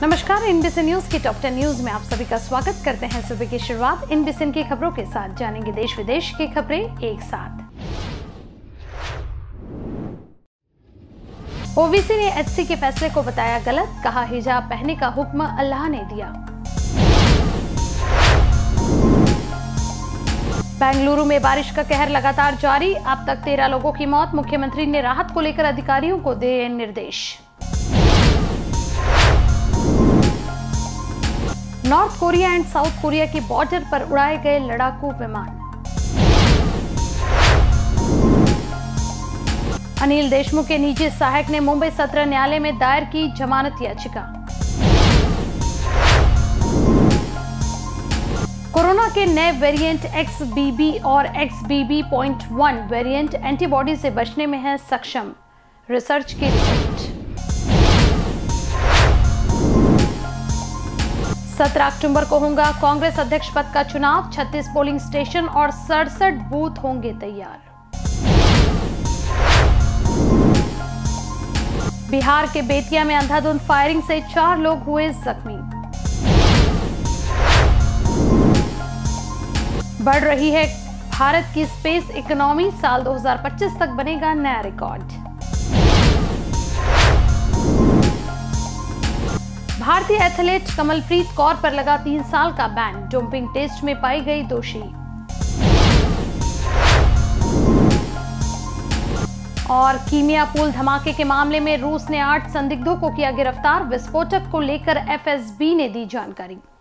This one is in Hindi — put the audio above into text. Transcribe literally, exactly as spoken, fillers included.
नमस्कार, इनबीसी न्यूज की टॉप टेन न्यूज में आप सभी का स्वागत करते हैं। सुबह की शुरुआत इनबीसी की खबरों के साथ जानेंगे देश विदेश की खबरें एक साथ। ओवीसी ने एचसी के फैसले को बताया गलत, कहा हिजाब पहनने का हुक्म अल्लाह ने दिया। बेंगलुरु में बारिश का कहर लगातार जारी, अब तक तेरह लोगों की मौत। मुख्यमंत्री ने राहत को लेकर अधिकारियों को दिए निर्देश। North Korea and South Korea की बॉर्डर पर उड़ाए गए लड़ाकू विमान। अनिल देशमुख के निजी सहायक ने मुंबई सत्र न्यायालय में दायर की जमानत याचिका। कोरोना के नए वेरिएंट एक्स बी बी और X B B point one variant antibody से बचने में है सक्षम, रिसर्च की रिपोर्ट। सत्रह अक्टूबर को होगा कांग्रेस अध्यक्ष पद का चुनाव, छत्तीस पोलिंग स्टेशन और सड़सठ बूथ होंगे तैयार। बिहार के बेतिया में अंधाधुंध फायरिंग से चार लोग हुए जख्मी। बढ़ रही है भारत की स्पेस इकोनॉमी, साल दो हज़ार पच्चीस तक बनेगा नया रिकॉर्ड। भारतीय एथलीट कमलप्रीत कौर पर लगा तीन साल का बैन, डोपिंग टेस्ट में पाई गई दोषी। और कीमिया पूल धमाके के मामले में रूस ने आठ संदिग्धों को किया गिरफ्तार, विस्फोटक को लेकर एफ एस बी ने दी जानकारी।